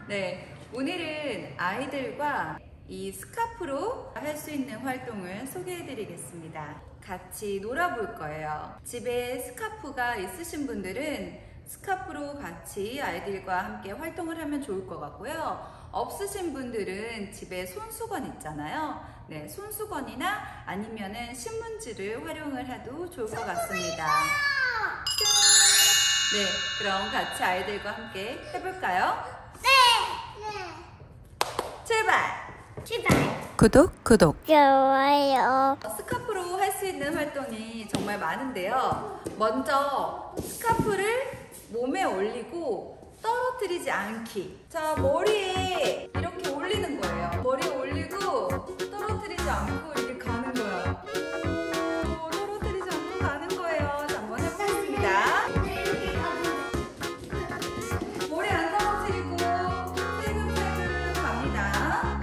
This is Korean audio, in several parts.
네, 오늘은 아이들과 이 스카프로 할 수 있는 활동을 소개해 드리겠습니다. 같이 놀아볼 거예요. 집에 스카프가 있으신 분들은 스카프로 같이 아이들과 함께 활동을 하면 좋을 것 같고요. 없으신 분들은 집에 손수건 있잖아요. 네, 손수건이나 아니면은 신문지를 활용을 해도 좋을 것 같습니다. 네, 그럼 같이 아이들과 함께 해볼까요? 네. 출발! 출발. 구독! 좋아요. 스카프로 할 수 있는 활동이 정말 많은데요. 먼저 스카프를 몸에 올리고 떨어뜨리지 않기. 자, 머리에 이렇게 올리는 거예요. 머리에 올리고 떨어뜨리지 않고 이렇게 가는 거예요. 오, 떨어뜨리지 않고 가는 거예요. 자, 한번 해보겠습니다. 머리 안 떨어뜨리고 세금세금 갑니다.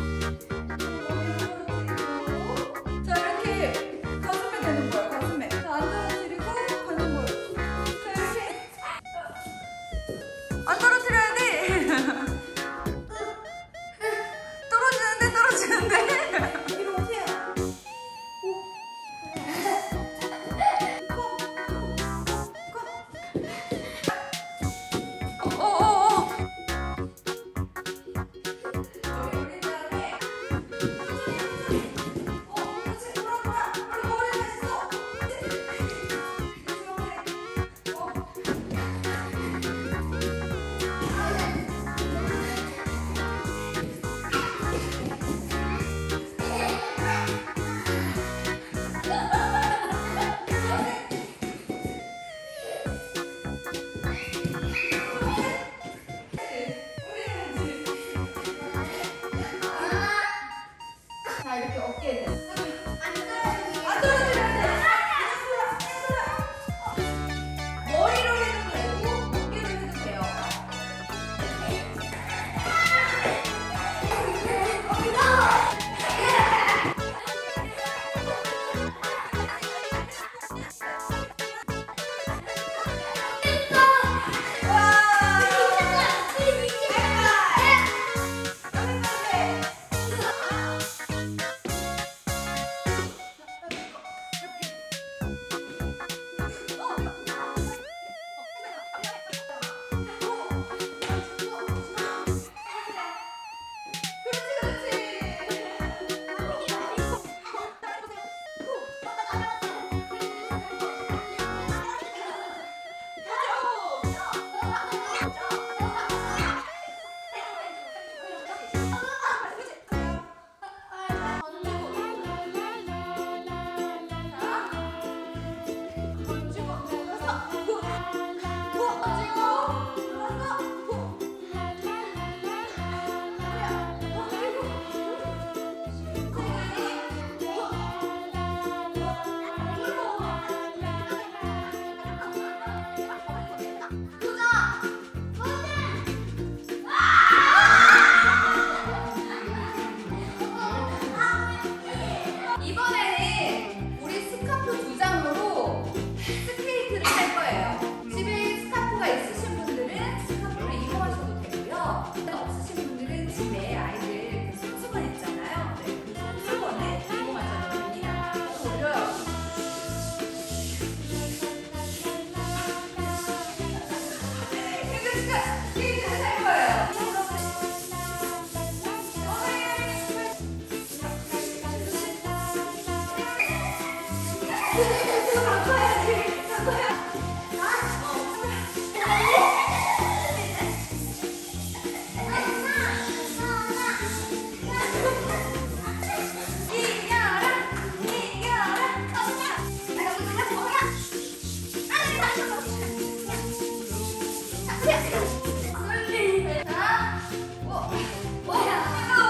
자, 이렇게 가슴에 되는 거예요. 가슴에. 자, 안 떨어뜨리고 가는 거예요. 자, 이렇게. 안 떨어뜨려야 돼. 떨어지는데. 이리 오세요. 자, 이렇게 어깨에 안 떨어뜨려야 돼. 머리로 해도 되고 어깨로 해도 돼요. 이번에는 우리 스카프 두 장으로 스케이트를 할 거예요. 집에 스카프가 있으신 분들은 스카프를 이용하셔도 되고요. 없으신 분들은 집에 아이들 그 손수건 있잖아요. 네, 그 손수건을 이용하셔도 됩니다. 올려요. 스케이트를 할 거예요.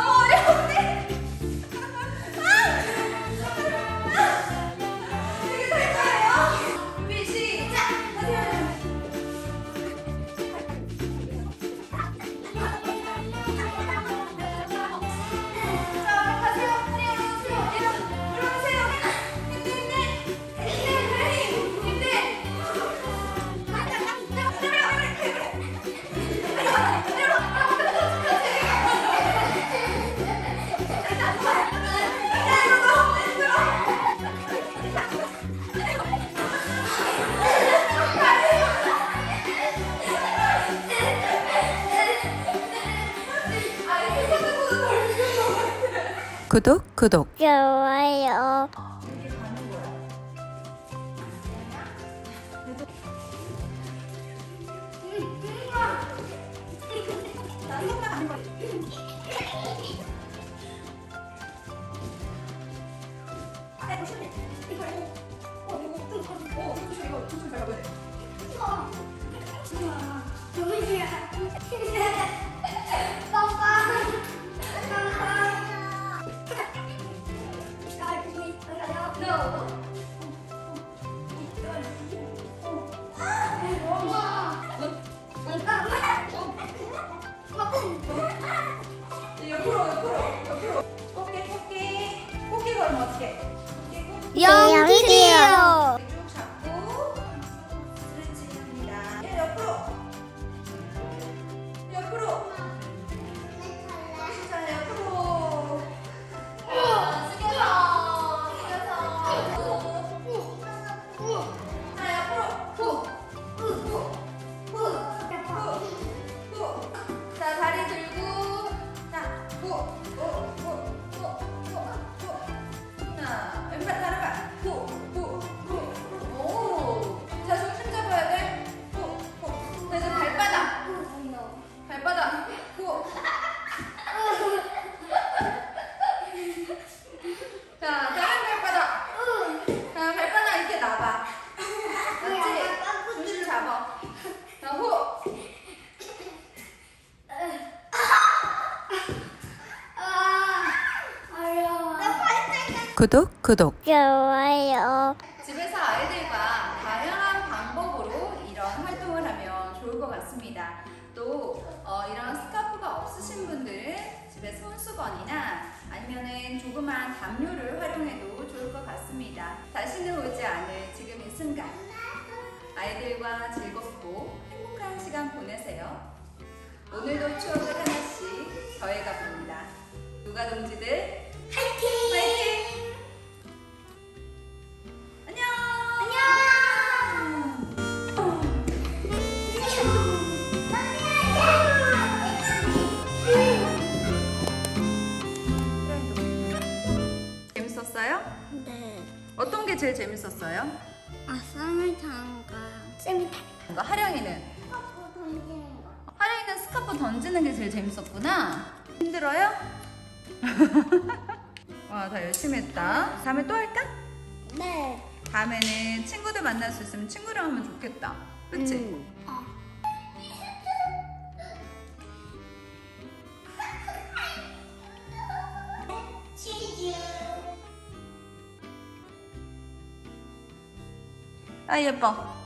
되게 구독. 좋아요. 옆으로. 꽃게 걸으면 어떡해? 영기요. 쭉 잡고 스트레칭 합니다. 옆으로. 자, 옆으로. 숙여서. 자, 옆으로. 자, 다리 들고. 자, 자, 왼발 다른 발. 오. 자, 중심 잡아야 돼. 자, 이제 발바닥. 자, 다른 발바닥. 자, 발바닥 이렇게 놔봐. 맞지? 중심 잡아. 자, 후. 구독. 좋아요. 집에서 아이들과 다양한 방법으로 이런 활동을 하면 좋을 것 같습니다. 또 이런 스카프가 없으신 분들은 집에 손수건이나 아니면은 조그만 담요를 활용해도 좋을 것 같습니다. 다시는 오지 않을 지금 이 순간 아이들과 즐겁고 행복한 시간 보내세요. 오늘도 추억을 하나씩 더해가 봅니다. 누가 동지들 화이팅! 재밌었어요? 네. 어떤 게 제일 재밌었어요? 썸을 타는 거요. 쌤이 이거 하령이는? 스카프 던지는 거. 하령이는 스카프 던지는 게 제일 재밌었구나. 힘들어요? 와, 다 열심히 했다. 다음에 또 할까? 네. 다음에는 친구들 만날 수 있으면 친구랑 하면 좋겠다. 그치? 치즈. 아, 예뻐.